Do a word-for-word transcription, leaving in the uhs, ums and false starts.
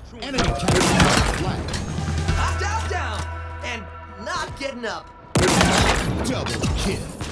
Enemy captured flag. Down, down, and not getting up. Double kill.